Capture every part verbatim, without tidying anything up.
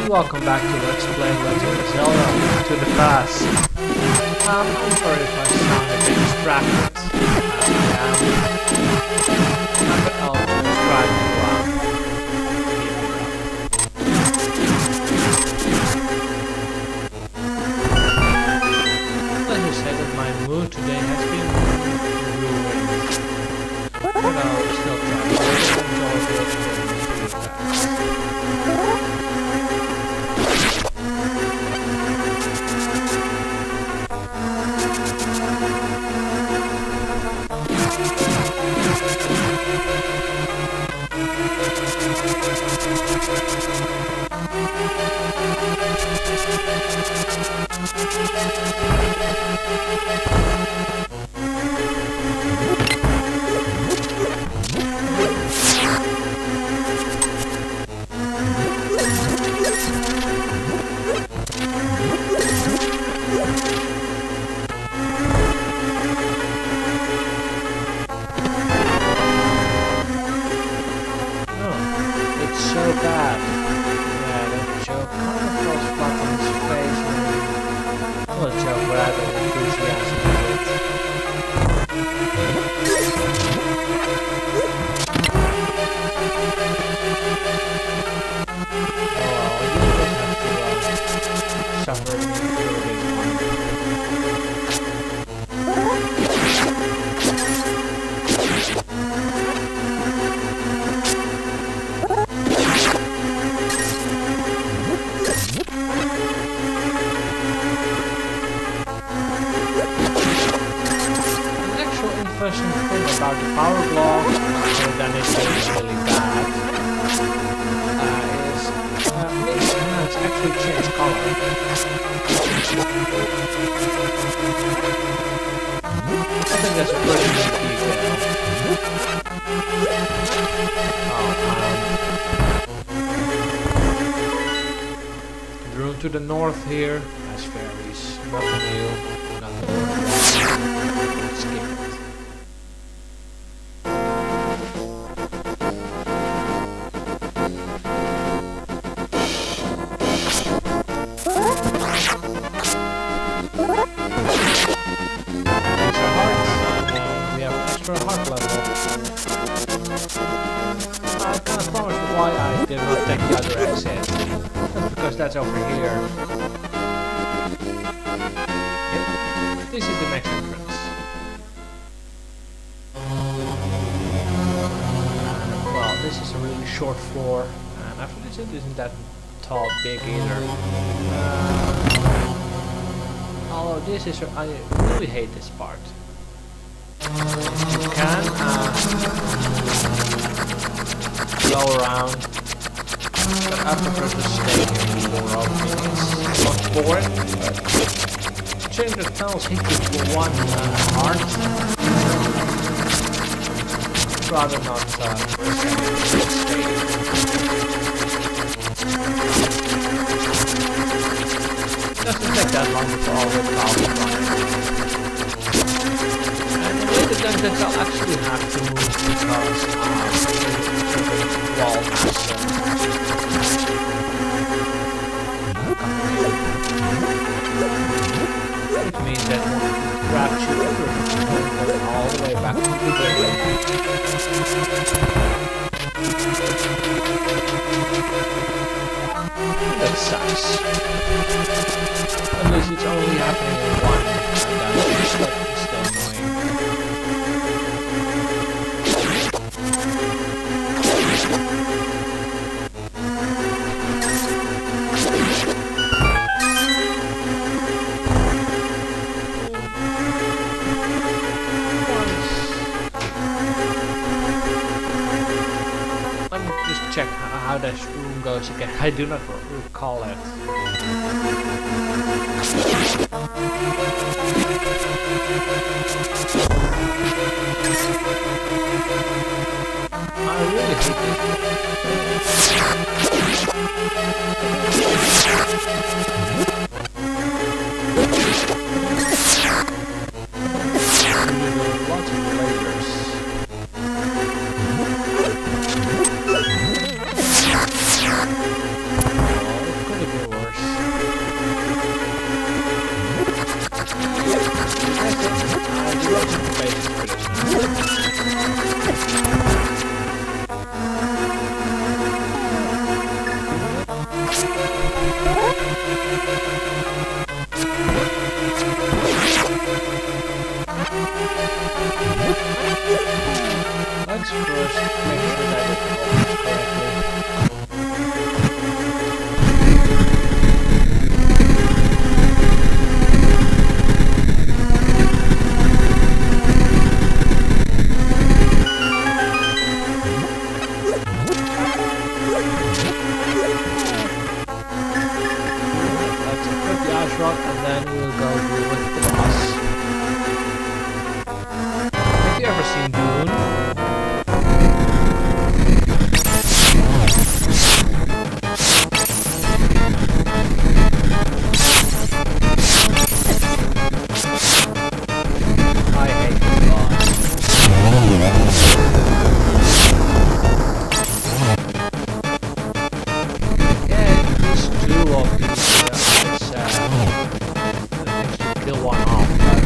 welcome back to Let's Play Legend of Zelda to the Past. Um, I'm sorry if I sound a bit distracted. Um, but I'll just try to um, keep it up. Let me say that my mood today has been ruined. But I'll still try to enjoy it. About the power block, other than it being really bad, uh, is uh, these hands actually change color. I think that's a pretty neat detail. Oh, um, the room to the north here has fairies. Nothing new, nothing new. Skip it. That's over here. Yep, this is the next entrance. Well, this is a really short floor, and after this it isn't that tall, big either. Uh, although this is, I really hate this part. You can uh, go around. But I prefer to stay here more often. It's not boring. Change the tunnels hit you for one uh, heart. Rather not uh, stay. Doesn't take that long before all the problems run. And the way the dungeons I'll actually have to move because uh, the wall has some it means that it grabs you over and all the way back to the building. That sucks. At least it's only happening in one, and that's still annoying. Check how this room goes again. I do not recall it. I really hate Lots of lasers. run, and then we'll go deal with the boss. Have you ever seen Dune? I hate the boss. Yeah, there's two of these uh, ice, uh, things to kill one off, but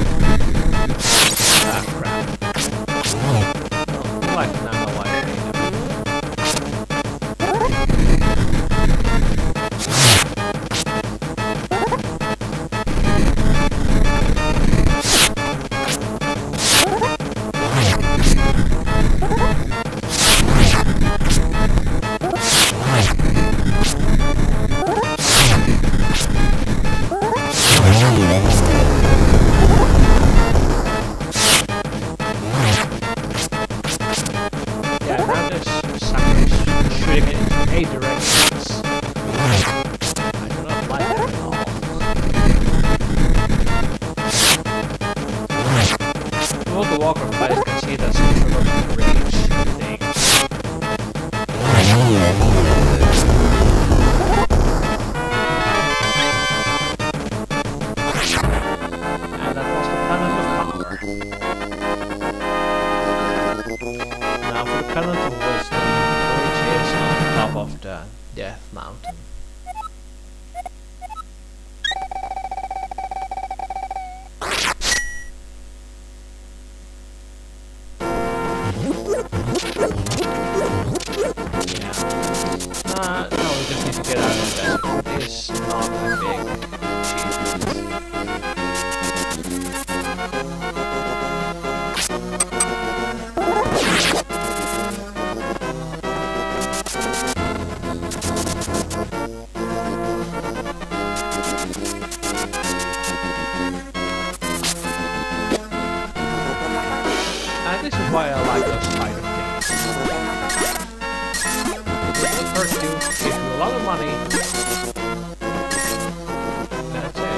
ah crap. Well, I can now know why I hate them. Why I like those spider things. It will hurt you, give you a lot of money. That's it.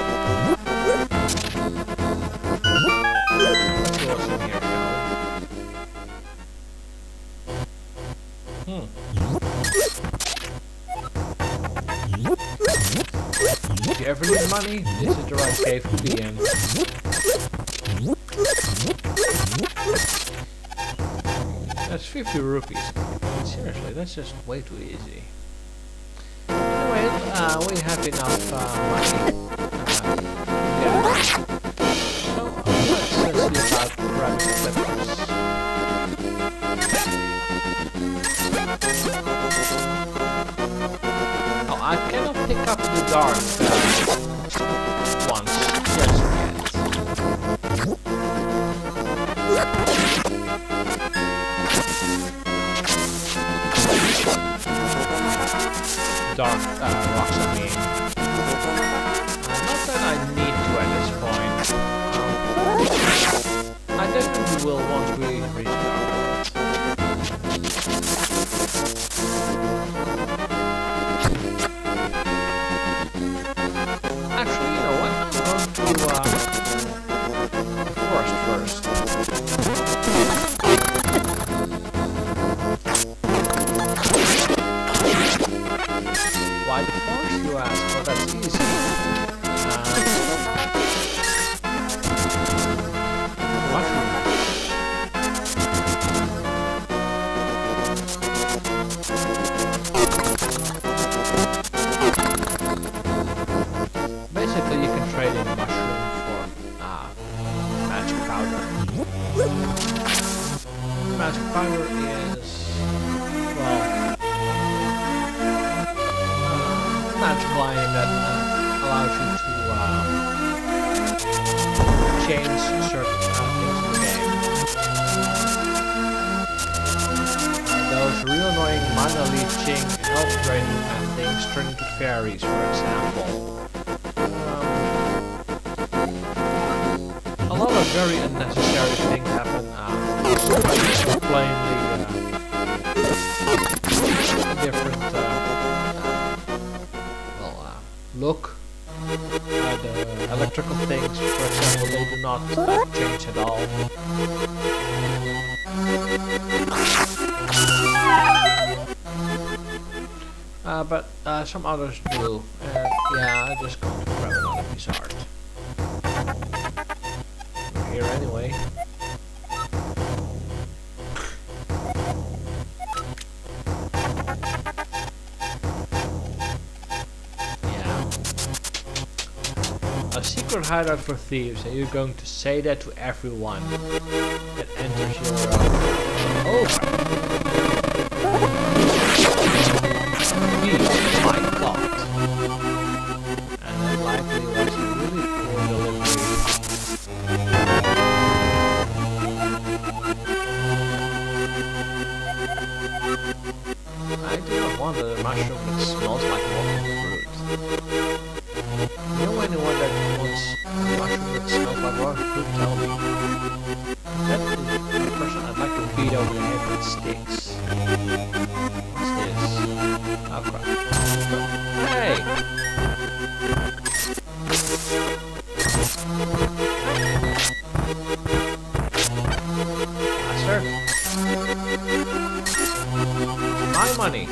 Let's go what's in here, shall we? Hmm. If you ever need money, this is the right cave to be in. That's fifty rupees. Seriously, that's just way too easy. Anyway, uh, we have enough uh, money. Uh, yeah. So uh, let's uh, see about grabbing clippers. Oh, I cannot pick up the dark uh, ones just yet. Dark uh, rocks on me. Uh, not that I need to at this point. Um, I definitely will once we reach Dark World. Actually, you know what? I'm going to uh, the forest first. Why the forest, you ask? Well, that's easy. Uh, mushroom. Basically, you can trade in a mushroom for uh, magic powder. Magic powder is, well, magical item that uh, allows you to uh, change certain uh, things in the game. Uh, those real annoying mana leeching, health draining and things turn into fairies, for example. Um, a lot of very unnecessary things happen. Uh, plainly uh, different. Uh, Look, uh, the electrical things, for example, they do not uh, change at all. Uh, but uh, some others do. And yeah, I'm just going to grab another piece of art. We're here anyway. A secret hideout for thieves, and you're going to say that to everyone that enters your uh, oh Jeez, my god. And that likely was a really poor delivery. I do not want a mushroom that smells like rotten fruit. Know anyone that wants a mushroom that smells like rotten fruit? Tell me. That is the person I'd like to beat over the head with sticks. What's this? Oh crap. Hey! Master? My money!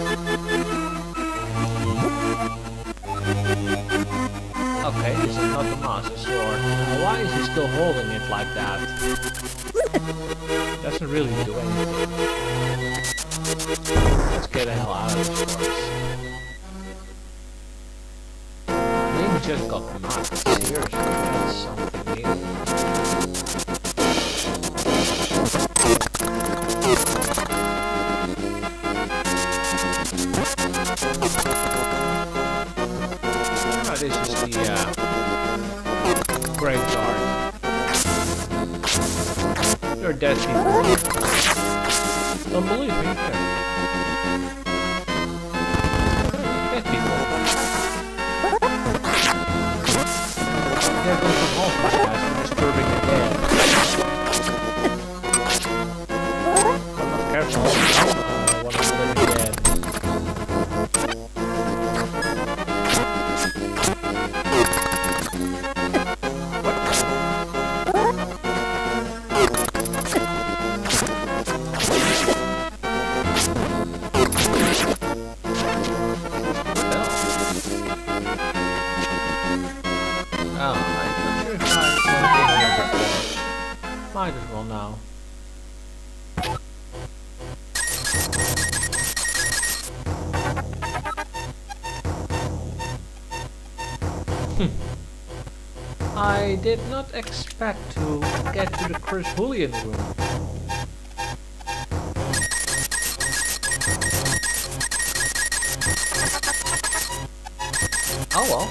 Okay, this is not the master sword. Now, why is he still holding it like that? Doesn't really do anything. Let's get the hell out of this place. Link just got knocked. Seriously, that's something new. This is the uh, graveyard. You're dead people. Don't believe me? Here. Dead people. They're going to haunt my guys from disturbing the dead. I'm not careful. I want to live dead. Might as well now. I did not expect to get to the Chris Houlihans room. Oh well.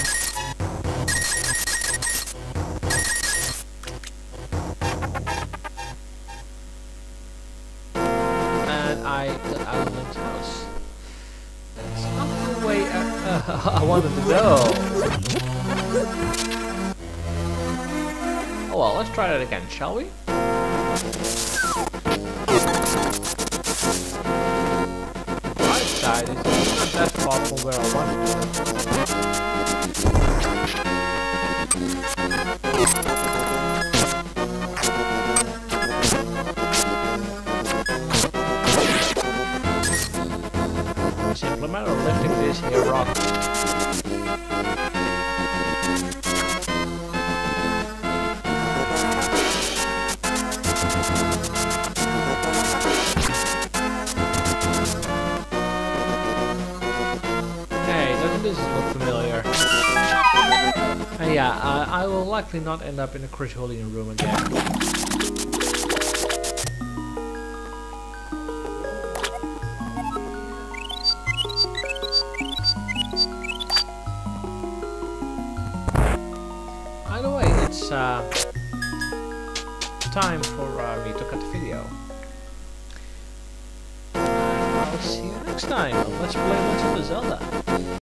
I got out of Link's house. That's not the way I, uh, I wanted to go. Oh well, let's try that again, shall we? Right side is not that far from where I wanted to. Simple matter of lifting this here rock. Hey, doesn't this look familiar? And yeah, uh, I will likely not end up in the Chris Houlihans room again. It's uh, time for uh, me to cut the video. And I'll see you next time. Let's play Zelda.